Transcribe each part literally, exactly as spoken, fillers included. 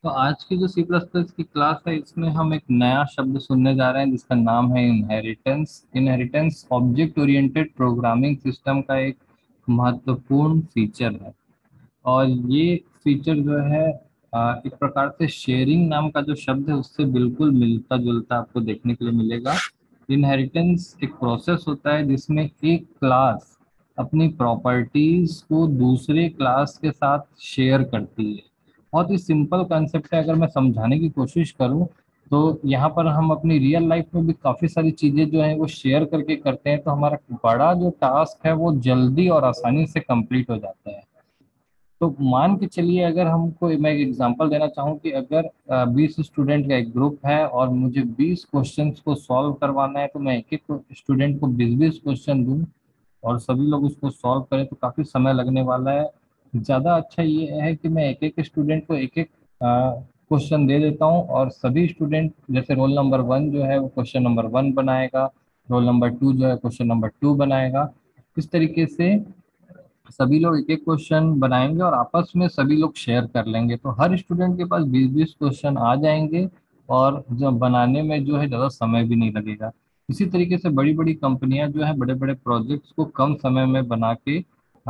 तो आज की जो सी प्लस प्लस की क्लास है इसमें हम एक नया शब्द सुनने जा रहे हैं जिसका नाम है inheritance. Inheritance object oriented programming system का एक महत्वपूर्ण फीचर है। और ये फीचर जो है अ, एक प्रकार से शेयरिंग नाम का जो शब्द है उससे बिल्कुल मिलता जुलता आपको देखने के लिए मिलेगा। इनहेरिटेंस एक प्रोसेस होता है जिसमें एक क्लास अपनी प्रॉपर्टीज को दूसरे क्लास के साथ शेयर करती है। बहुत ही सिंपल कंसेप्ट है। अगर मैं समझाने की कोशिश करूं तो यहाँ पर हम अपनी रियल लाइफ में भी काफ़ी सारी चीज़ें जो है वो शेयर करके करते हैं, तो हमारा बड़ा जो टास्क है वो जल्दी और आसानी से कंप्लीट हो जाता है। तो मान के चलिए, अगर हमको मैं एक एग्जांपल देना चाहूँ कि अगर बीस स्टूडेंट का एक ग्रुप है और मुझे बीस क्वेश्चंस को सॉल्व करवाना है, तो मैं एक एक स्टूडेंट को बीस बीस क्वेश्चन दूं और सभी लोग उसको सॉल्व करें तो काफ़ी समय लगने वाला है। ज़्यादा अच्छा ये है कि मैं एक एक स्टूडेंट को एक एक क्वेश्चन दे देता हूँ और सभी स्टूडेंट, जैसे रोल नंबर वन जो है वो क्वेश्चन नंबर वन बनाएगा, रोल नंबर टू जो है क्वेश्चन नंबर टू बनाएगा। इस तरीके से सभी लोग एक एक क्वेश्चन बनाएंगे और आपस में सभी लोग शेयर कर लेंगे, तो हर स्टूडेंट के पास बीस बीस क्वेश्चन आ जाएंगे और जब बनाने में जो है ज़्यादा समय भी नहीं लगेगा। इसी तरीके से बड़ी बड़ी कंपनियां जो है बड़े बड़े प्रोजेक्ट्स को कम समय में बना के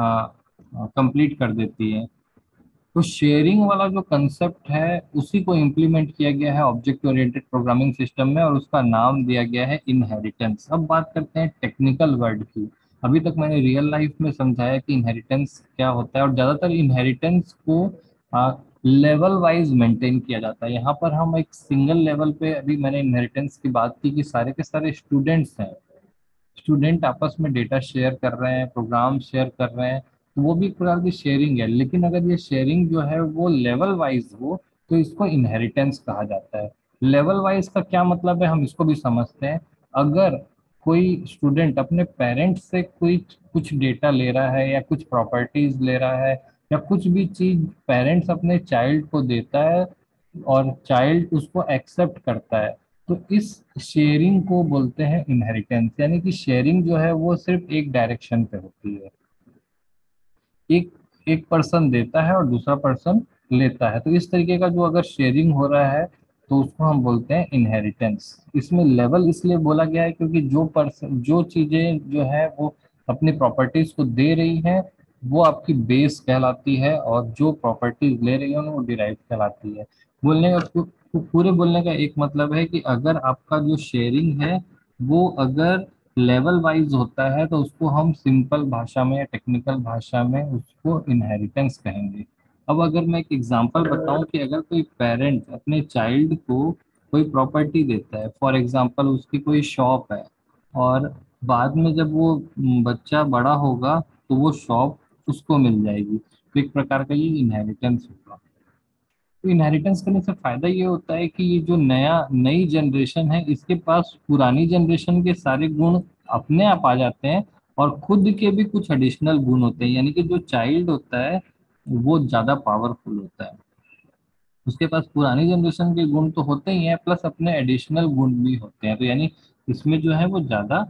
कंप्लीट कर देती हैं। तो शेयरिंग वाला जो कंसेप्ट है उसी को इम्प्लीमेंट किया गया है ऑब्जेक्ट ओरिएंटेड प्रोग्रामिंग सिस्टम में और उसका नाम दिया गया है इनहेरिटेंस। अब बात करते हैं टेक्निकल वर्ड की। अभी तक मैंने रियल लाइफ में समझाया कि इनहेरिटेंस क्या होता है, और ज़्यादातर इनहेरिटेंस को लेवल वाइज मेंटेन किया जाता है। यहाँ पर हम एक सिंगल लेवल पे, अभी मैंने इनहेरिटेंस की बात की कि सारे के सारे स्टूडेंट्स हैं, स्टूडेंट आपस में डेटा शेयर कर रहे हैं, प्रोग्राम शेयर कर रहे हैं, तो वो भी एक प्रकार की शेयरिंग है। लेकिन अगर ये शेयरिंग जो है वो लेवल वाइज हो तो इसको इनहेरिटेंस कहा जाता है। लेवल वाइज का क्या मतलब है, हम इसको भी समझते हैं। अगर कोई स्टूडेंट अपने पेरेंट्स से कोई कुछ डेटा ले रहा है या कुछ प्रॉपर्टीज ले रहा है या कुछ भी चीज पेरेंट्स अपने चाइल्ड को देता है और चाइल्ड उसको एक्सेप्ट करता है, तो इस शेयरिंग को बोलते हैं इनहेरिटेंस। यानी कि शेयरिंग जो है वो सिर्फ एक डायरेक्शन पे होती है, एक एक पर्सन देता है और दूसरा पर्सन लेता है। तो इस तरीके का जो अगर शेयरिंग हो रहा है तो उसको हम बोलते हैं इनहेरिटेंस। इसमें लेवल इसलिए बोला गया है क्योंकि जो पर्सन जो चीजें जो है वो अपनी प्रॉपर्टीज को दे रही है वो आपकी बेस कहलाती है, और जो प्रॉपर्टीज ले रही है वो डिराइव कहलाती है। बोलने का पू- पूरे बोलने का एक मतलब है कि अगर आपका जो शेयरिंग है वो अगर लेवल वाइज होता है तो उसको हम सिंपल भाषा में या टेक्निकल भाषा में उसको इनहेरिटेंस कहेंगे। अब अगर मैं एक एग्जांपल बताऊं कि अगर कोई पेरेंट अपने चाइल्ड को कोई प्रॉपर्टी देता है, फॉर एग्जांपल उसकी कोई शॉप है, और बाद में जब वो म, बच्चा बड़ा होगा तो वो शॉप उसको मिल जाएगी, तो एक प्रकार का ये इनहेरिटेंस होगा। तो इनहेरिटेंस करने से फायदा ये होता है कि ये जो नया नई जनरेशन है इसके पास पुरानी जनरेशन के सारे गुण अपने आप आ जाते हैं और खुद के भी कुछ एडिशनल गुण होते हैं। यानी कि जो चाइल्ड होता है वो ज्यादा पावरफुल होता है, उसके पास पुरानी जनरेशन के गुण तो होते ही हैं प्लस अपने एडिशनल गुण भी होते हैं। तो यानी इसमें जो है वो ज्यादा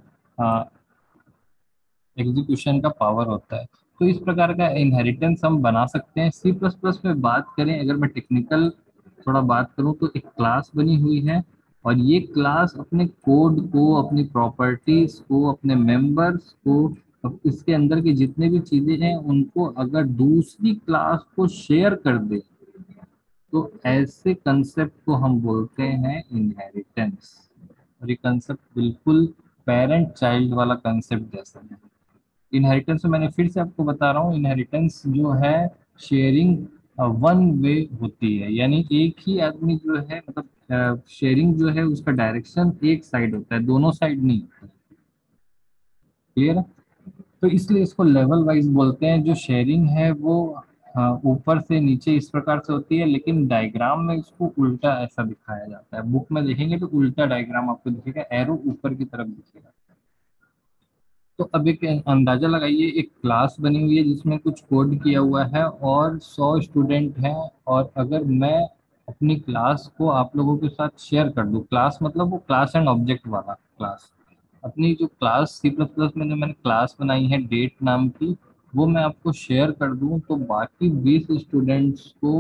एग्जीक्यूशन का पावर होता है। तो इस प्रकार का इनहेरिटेंस हम बना सकते हैं। सी प्लस प्लस में बात करें, अगर मैं टेक्निकल थोड़ा बात करूं, तो एक क्लास बनी हुई है और ये क्लास अपने कोड को, अपनी प्रॉपर्टीज को, अपने मेंबर्स को, अब इसके अंदर की जितने भी चीजें हैं उनको अगर दूसरी क्लास को शेयर कर दे तो ऐसे कंसेप्ट को हम बोलते हैं इनहेरिटेंस। और ये कंसेप्ट बिल्कुल पेरेंट चाइल्ड वाला कंसेप्ट जैसा है। इनहेरिटेंस में मैंने फिर से आपको बता रहा हूँ, इनहेरिटेंस जो है शेयरिंग वन वे होती है। यानी एक ही आदमी जो है, मतलब शेयरिंग जो है उसका डायरेक्शन एक साइड होता है, दोनों साइड नहीं होता है। क्लियर है? तो इसलिए इसको लेवल वाइज बोलते हैं। जो शेयरिंग है वो हाँ, ऊपर से नीचे इस प्रकार से होती है, लेकिन डायग्राम में इसको उल्टा ऐसा दिखाया जाता है। बुक में देखेंगे तो उल्टा डायग्राम आपको दिखेगा, एरो ऊपर की तरफ दिखेगा। तो अब एक अंदाजा लगाइए, एक क्लास बनी हुई है जिसमें कुछ कोड किया हुआ है और सौ स्टूडेंट हैं, और अगर मैं अपनी क्लास को आप लोगों के साथ शेयर कर दूं, क्लास मतलब वो क्लास एंड ऑब्जेक्ट वाला क्लास, अपनी जो क्लास सी प्लस प्लस में जो मैंने क्लास बनाई है डेट नाम की, वो मैं आपको शेयर कर दूं, तो बाकी बीस स्टूडेंट्स को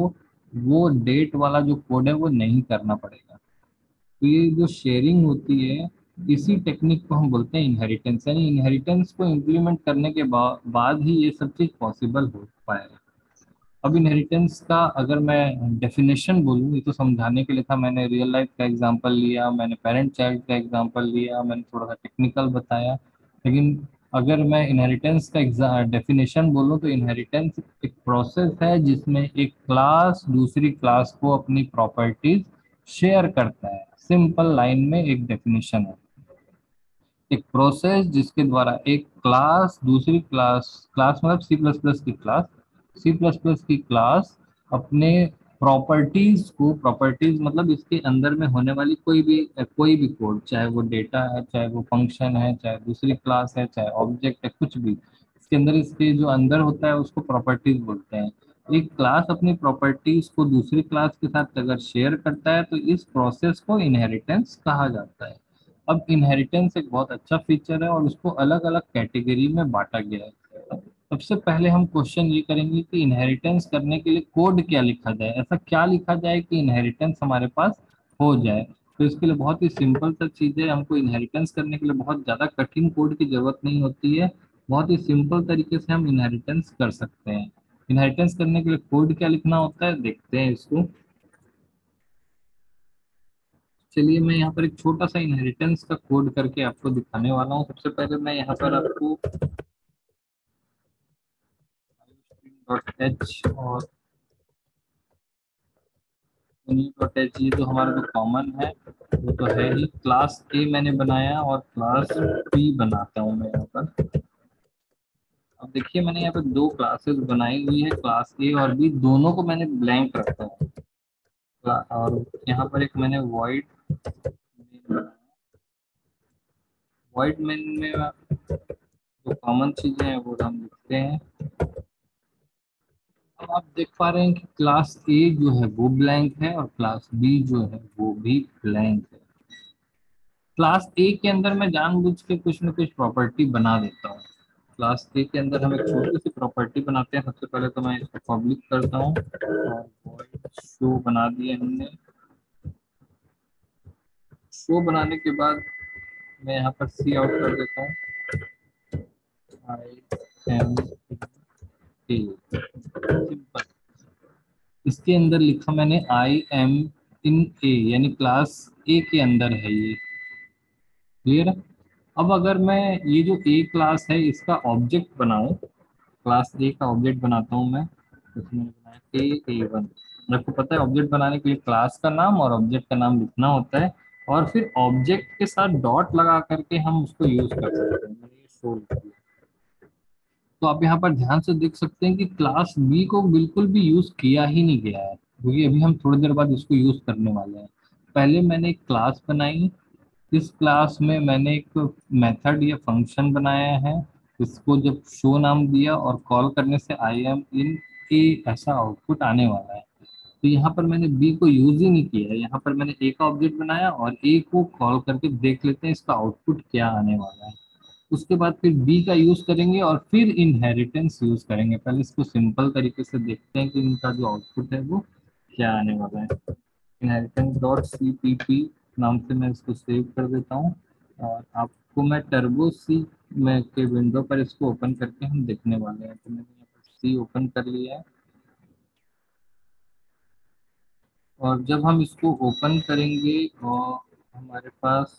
वो डेट वाला जो कोड है वो नहीं करना पड़ेगा। तो ये जो शेयरिंग होती है, इसी टेक्निक को हम बोलते हैं इनहेरिटेंस, यानी इनहेरिटेंस को इम्प्लीमेंट करने के बा, बाद ही ये सब चीज पॉसिबल हो पाएगा। अब इनहेरिटेंस का अगर मैं डेफिनेशन बोलूँ, ये तो समझाने के लिए था, मैंने रियल लाइफ का एग्जांपल लिया, मैंने पेरेंट चाइल्ड का एग्जांपल लिया, मैंने थोड़ा सा टेक्निकल बताया। लेकिन अगर मैं इनहेरिटेंस का डेफिनेशन बोलूँ तो इनहेरिटेंस एक प्रोसेस है जिसमें एक क्लास दूसरी क्लास को अपनी प्रॉपर्टीज शेयर करता है। सिंपल लाइन में एक डेफिनेशन है, एक प्रोसेस जिसके द्वारा एक क्लास दूसरी क्लास, क्लास मतलब सी प्लस प्लस की क्लास, सी प्लस प्लस की क्लास अपने प्रॉपर्टीज को, प्रॉपर्टीज मतलब इसके अंदर में होने वाली कोई भी कोई भी कोड, चाहे वो डेटा है, चाहे वो फंक्शन है, चाहे दूसरी क्लास है, चाहे ऑब्जेक्ट है, कुछ भी इसके अंदर, इसके जो अंदर होता है उसको प्रॉपर्टीज बोलते हैं। एक क्लास अपनी प्रॉपर्टीज को दूसरी क्लास के साथ अगर शेयर करता है तो इस प्रोसेस को इनहेरिटेंस कहा जाता है। अब इनहेरिटेंस एक बहुत अच्छा फीचर है और उसको अलग अलग कैटेगरी में बांटा गया है। अब सबसे पहले हम क्वेश्चन ये करेंगे कि इनहेरिटेंस करने के लिए कोड क्या लिखा जाए, ऐसा क्या लिखा जाए कि इनहेरिटेंस हमारे पास हो जाए। तो इसके लिए बहुत ही सिंपल सा चीज़ है, हमको इनहेरिटेंस करने के लिए बहुत ज़्यादा कठिन कोड की जरूरत नहीं होती है, बहुत ही सिंपल तरीके से हम इनहेरिटेंस कर सकते हैं। इनहेरिटेंस करने के लिए कोड क्या लिखना होता है, देखते हैं इसको। चलिए मैं यहाँ पर एक छोटा सा इनहेरिटेंस का कोड करके आपको दिखाने वाला हूँ। सबसे पहले मैं यहाँ पर आपको डॉट एच और डॉट एच, ये तो हमारा जो कॉमन है वो तो है ही। क्लास ए मैंने बनाया और क्लास बी बनाता हूँ मैं यहाँ पर। अब देखिए मैंने यहाँ पे दो क्लासेस बनाई हुई है, क्लास ए और बी, दोनों को मैंने ब्लैंक रखा है। और यहाँ पर एक मैंने वॉइड वॉइड मेन में जो कॉमन चीजें हैं वो हम लिखते हैं। अब आप देख पा रहे हैं कि क्लास ए जो है वो ब्लैंक है और क्लास बी जो है वो भी ब्लैंक है। क्लास ए के अंदर मैं जानबूझ के कुछ न कुछ प्रॉपर्टी बना देता हूँ। क्लास ए के अंदर हम एक छोटी सी प्रॉपर्टी बनाते हैं। सबसे पहले तो मैं इसको पब्लिक करता हूँ और void शो बना दिए हमने। शो बनाने के बाद मैं यहाँ पर सी आउट कर देता हूँ, आई एम ए, सिंपल। इसके अंदर लिखा मैंने आई एम इन ए, यानी क्लास ए के अंदर है ये। क्लियर है। अब अगर मैं ये जो ए क्लास है इसका ऑब्जेक्ट बनाऊं, क्लास ए का ऑब्जेक्ट बनाता हूं मैं, तो इसमें मैंने बनाया ए ए वन। आपको पता है ऑब्जेक्ट बनाने के लिए क्लास का नाम और ऑब्जेक्ट का नाम लिखना होता है, और फिर ऑब्जेक्ट के साथ डॉट लगा करके हम उसको यूज कर सकते हैं। मैंने ये शो लिख दिया। तो आप यहाँ पर ध्यान से देख सकते हैं कि क्लास बी को बिल्कुल भी यूज किया ही नहीं गया है, क्योंकि अभी हम थोड़ी देर बाद इसको यूज करने वाले हैं। पहले मैंने एक क्लास बनाई, इस क्लास में मैंने एक मेथड या फंक्शन बनाया है, इसको जब शो नाम दिया और कॉल करने से आई एम इन ए ऐसा आउटपुट आने वाला है। तो यहाँ पर मैंने बी को यूज ही नहीं किया है, यहाँ पर मैंने ए का ऑब्जेक्ट बनाया और ए को कॉल करके देख लेते हैं इसका आउटपुट क्या आने वाला है। उसके बाद फिर बी का यूज करेंगे और फिर इनहेरिटेंस यूज करेंगे। पहले इसको सिंपल तरीके से देखते हैं कि इनका जो आउटपुट है वो क्या आने वाला है। Inheritance dot C P P नाम से मैं इसको सेव कर देता हूँ, और आपको मैं टर्बो सी में के विंडो पर इसको ओपन करके हम देखने वाले हैं। तो मैंने यहाँ पर सी ओपन कर लिया है, और जब हम इसको ओपन करेंगे और हमारे पास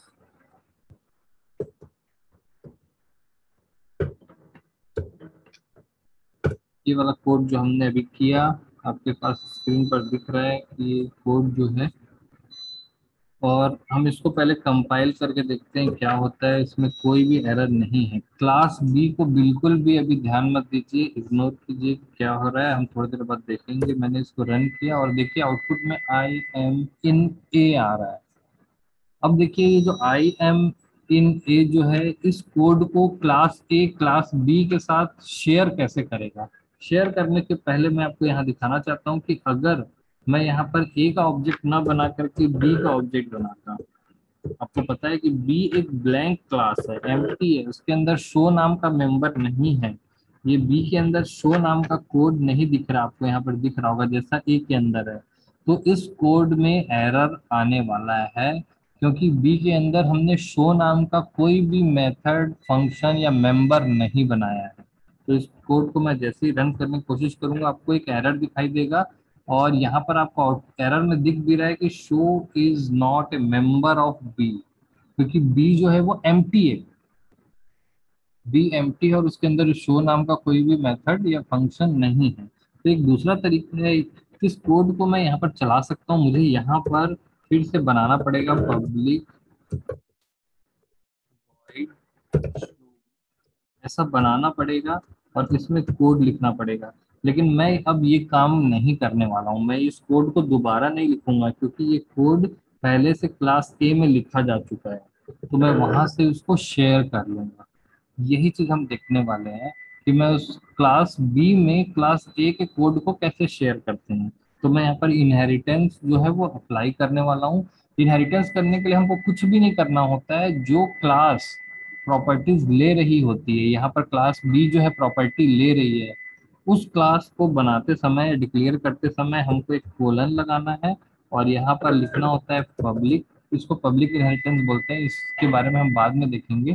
ये वाला कोड जो हमने अभी किया, आपके पास स्क्रीन पर दिख रहा है कि ये कोड जो है, और हम इसको पहले कंपाइल करके देखते हैं क्या होता है। इसमें कोई भी एरर नहीं है। क्लास बी को बिल्कुल भी अभी ध्यान मत दीजिए, इग्नोर कीजिए क्या हो रहा है, हम थोड़ी देर बाद देखेंगे। मैंने इसको रन किया और देखिए आउटपुट में आई एम इन ए आ रहा है। अब देखिए ये जो आई एम इन ए जो है, इस कोड को क्लास ए क्लास बी के साथ शेयर कैसे करेगा। शेयर करने के पहले मैं आपको यहाँ दिखाना चाहता हूँ कि अगर मैं यहाँ पर ए का ऑब्जेक्ट ना बना करके बी का ऑब्जेक्ट बनाता, आपको पता है कि बी एक ब्लैंक क्लास है, एम्प्टी है, उसके अंदर शो नाम का मेंबर नहीं है। ये बी के अंदर शो नाम का कोड नहीं दिख रहा आपको, यहाँ पर दिख रहा होगा जैसा ए के अंदर है। तो इस कोड में एरर आने वाला है, क्योंकि बी के अंदर हमने शो नाम का कोई भी मेथड, फंक्शन या मेंबर नहीं बनाया है। तो इस कोड को मैं जैसे ही रन करने की कोशिश करूंगा, आपको एक एरर दिखाई देगा। और यहाँ पर आपको एरर में दिख भी रहा है कि show is not a member of B, क्योंकि बी जो है वो एम्प्टी है। बी एम्प्टी है और उसके अंदर शो नाम का कोई भी मेथड या फंक्शन नहीं है। तो एक दूसरा तरीका है, इस कोड को मैं यहाँ पर चला सकता हूँ। मुझे यहाँ पर फिर से बनाना पड़ेगा पब्लिक, ऐसा बनाना पड़ेगा और इसमें कोड लिखना पड़ेगा। लेकिन मैं अब ये काम नहीं करने वाला हूँ, मैं इस कोड को दोबारा नहीं लिखूंगा, क्योंकि ये कोड पहले से क्लास ए में लिखा जा चुका है। तो मैं वहां से उसको शेयर कर लूंगा। यही चीज हम देखने वाले हैं कि मैं उस क्लास बी में क्लास ए के कोड को कैसे शेयर करते हैं। तो मैं यहाँ पर इनहेरिटेंस जो है वो अप्लाई करने वाला हूँ। इनहेरिटेंस करने के लिए हमको कुछ भी नहीं करना होता है। जो क्लास प्रॉपर्टीज ले रही होती है, यहाँ पर क्लास बी जो है प्रॉपर्टी ले रही है, उस क्लास को बनाते समय, डिक्लेयर करते समय हमको एक कोलन लगाना है और यहाँ पर लिखना होता है पब्लिक। इसको पब्लिक इनहेरिटेंस बोलते हैं, इसके बारे में हम बाद में देखेंगे।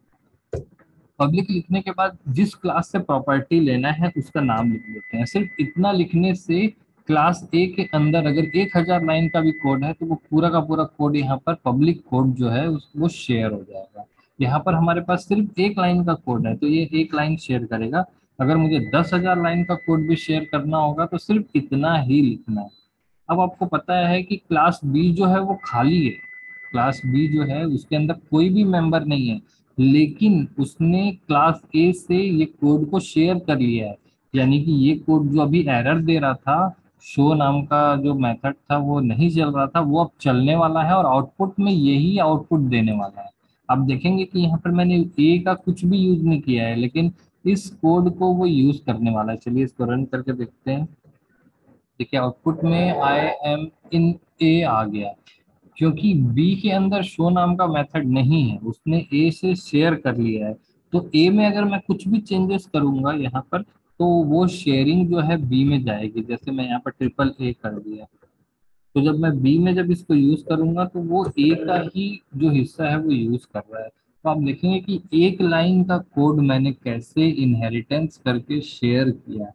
पब्लिक लिखने के बाद जिस क्लास से प्रॉपर्टी लेना है उसका नाम लिख देते हैं। सिर्फ इतना लिखने से क्लास ए के अंदर अगर एक हजार लाइन का भी कोड है तो वो पूरा का पूरा कोड यहाँ पर पब्लिक कोड जो है उस वो शेयर हो जाएगा। यहाँ पर हमारे पास सिर्फ एक लाइन का कोड है तो ये एक लाइन शेयर करेगा। अगर मुझे दस हजार लाइन का कोड भी शेयर करना होगा तो सिर्फ इतना ही लिखना है। अब आपको पता है कि क्लास बी जो है वो खाली है। क्लास बी जो है उसके अंदर कोई भी मेंबर नहीं है, लेकिन उसने क्लास ए से ये कोड को शेयर कर लिया है। यानी कि ये कोड जो अभी एरर दे रहा था, शो नाम का जो मेथड था वो नहीं चल रहा था, वो अब चलने वाला है और आउटपुट में यही आउटपुट देने वाला है। आप देखेंगे कि यहाँ पर मैंने ए का कुछ भी यूज नहीं किया है, लेकिन इस कोड को वो यूज करने वाला है। चलिए इसको रन करके देखते हैं। देखिए आउटपुट में आई एम इन ए आ गया, क्योंकि बी के अंदर शो नाम का मेथड नहीं है, उसने ए से शेयर कर लिया है। तो ए में अगर मैं कुछ भी चेंजेस करूंगा यहाँ पर, तो वो शेयरिंग जो है बी में जाएगी। जैसे मैं यहाँ पर ट्रिपल ए कर दिया, तो जब मैं बी में जब इसको यूज करूंगा तो वो ए का ही जो हिस्सा है वो यूज कर रहा है। तो आप देखेंगे कि एक लाइन का कोड मैंने कैसे इनहेरिटेंस करके शेयर किया।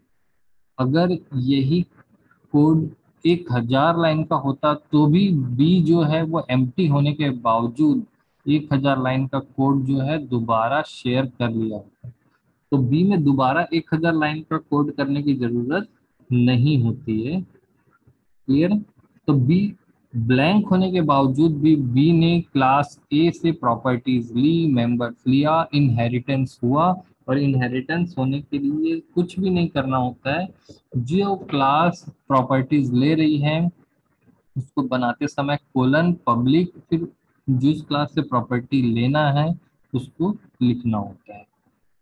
अगर यही कोड एक हजार लाइन का होता तो भी बी जो है वो एम्प्टी होने के बावजूद एक हजार लाइन का कोड जो है दोबारा शेयर कर लिया होता। तो बी में दोबारा एक हजार लाइन का कोड करने की जरूरत नहीं होती है। क्लियर। तो बी ब्लैंक होने के बावजूद भी बी ने क्लास ए से प्रॉपर्टीज ली, मेंबर्स लिया, इनहेरिटेंस हुआ। और इनहेरिटेंस होने के लिए कुछ भी नहीं करना होता है। जो क्लास प्रॉपर्टीज ले रही है उसको बनाते समय कोलन पब्लिक, फिर जिस क्लास से प्रॉपर्टी लेना है उसको लिखना होता है।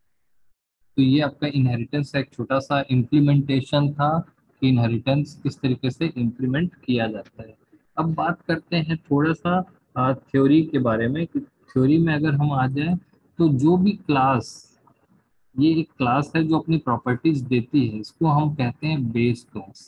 तो ये आपका इनहेरिटेंस का एक छोटा सा इम्प्लीमेंटेशन था कि इनहेरिटेंस किस तरीके से इम्प्लीमेंट किया जाता है। अब बात करते हैं थोड़ा सा थ्योरी के बारे में कि थ्योरी में अगर हम आ जाए तो जो भी क्लास, ये एक क्लास है जो अपनी प्रॉपर्टीज देती है, इसको हम कहते हैं बेस क्लास।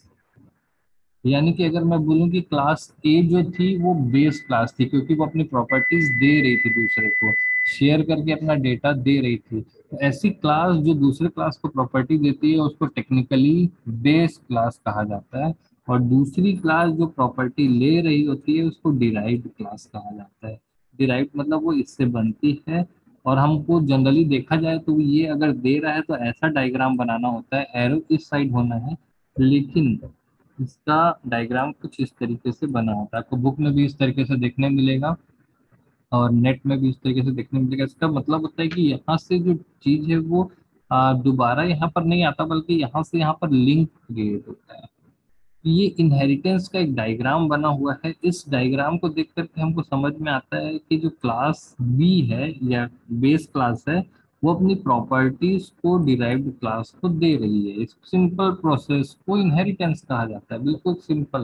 यानी कि अगर मैं बोलूं कि क्लास ए जो थी वो बेस क्लास थी, क्योंकि वो अपनी प्रॉपर्टीज दे रही थी दूसरे को, शेयर करके अपना डेटा दे रही थी। तो ऐसी क्लास जो दूसरे क्लास को प्रॉपर्टी देती है उसको टेक्निकली बेस क्लास कहा जाता है। और दूसरी क्लास जो प्रॉपर्टी ले रही होती है उसको डिराइव्ड क्लास कहा जाता है। डिराइव्ड मतलब वो इससे बनती है। और हमको जनरली देखा जाए तो ये अगर दे रहा है तो ऐसा डायग्राम बनाना होता है, एरो इस साइड होना है, लेकिन इसका डायग्राम कुछ इस तरीके से बना होता है। आपको बुक में भी इस तरीके से देखने मिलेगा और नेट में भी इस तरीके से देखने मिलेगा। इसका मतलब होता है कि यहाँ से जो चीज है वो आ, दोबारा यहाँ पर नहीं आता, बल्कि यहाँ से यहाँ पर लिंक क्रिएट होता है। ये इनहेरिटेंस का एक डायग्राम बना हुआ है। इस डायग्राम को देख करके हमको समझ में आता है कि जो क्लास बी है या बेस क्लास है वो अपनी प्रॉपर्टीज को डिराइव्ड क्लास को दे रही है। इस सिंपल प्रोसेस को इनहेरिटेंस कहा जाता है, बिल्कुल सिंपल है।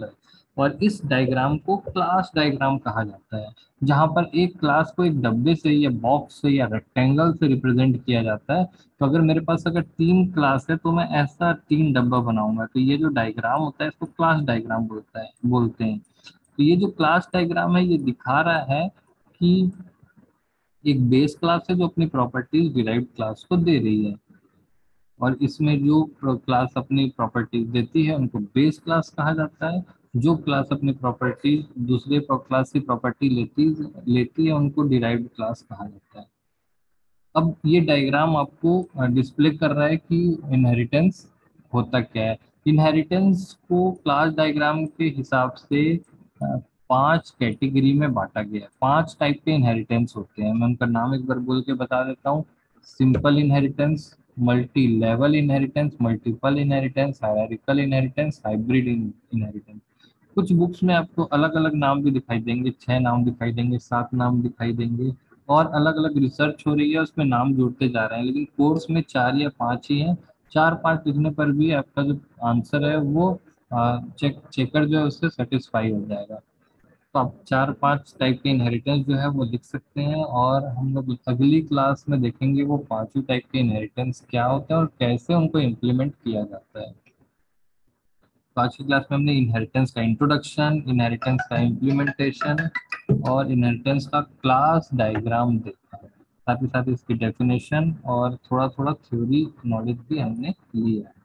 और इस डायग्राम को क्लास डायग्राम कहा जाता है, जहां पर एक क्लास को एक डब्बे से या बॉक्स से या रेक्टेंगल से रिप्रेजेंट किया जाता है। तो अगर मेरे पास अगर तीन क्लास है तो मैं ऐसा तीन डब्बा बनाऊंगा, तो ये जो डायग्राम होता है इसको क्लास डायग्राम बोलता है बोलते हैं। तो ये जो क्लास डायग्राम है ये दिखा रहा है कि एक बेस क्लास है जो अपनी प्रॉपर्टीज डिराइव्ड क्लास को दे रही है, और इसमें जो क्लास अपनी प्रॉपर्टीज देती है उनको बेस क्लास कहा जाता है। जो क्लास अपनी प्रॉपर्टीज दूसरे क्लास की प्रॉपर्टी लेती लेती है उनको डिराइव्ड क्लास कहा जाता है। अब ये डायग्राम आपको डिस्प्ले कर रहा है कि इनहेरिटेंस होता क्या है। इनहेरिटेंस को क्लास डायग्राम के हिसाब से अ, पांच कैटेगरी में बांटा गया है। पांच टाइप के इनहेरिटेंस होते हैं, मैं उनका नाम एक बार बोल के बता देता हूँ। Simple inheritance, multi level inheritance, multiple inheritance, hierarchical inheritance, hybrid inheritance. कुछ बुक्स में आपको अलग अलग नाम भी दिखाई देंगे, छह नाम दिखाई देंगे, सात नाम दिखाई देंगे, और अलग अलग रिसर्च हो रही है उसमें नाम जोड़ते जा रहे हैं, लेकिन कोर्स में चार या पांच ही हैं। चार पांच लिखने पर भी आपका जो आंसर है वो आ, चेक चेकर जो है उससे सेटिस्फाई हो जाएगा। तो आप चार पांच टाइप के इनहेरिटेंस जो है वो लिख सकते हैं, और हम लोग अगली क्लास में देखेंगे वो पांचों टाइप के इनहेरिटेंस क्या होते हैं और कैसे उनको इम्प्लीमेंट किया जाता है। तो आज की क्लास में हमने इनहेरिटेंस का इंट्रोडक्शन, इनहेरिटेंस का इम्प्लीमेंटेशन और इनहेरिटेंस का क्लास डायग्राम देखा है। साथ ही साथ इसकी डेफिनेशन और थोड़ा थोड़ा थ्योरी नॉलेज भी हमने लिया है।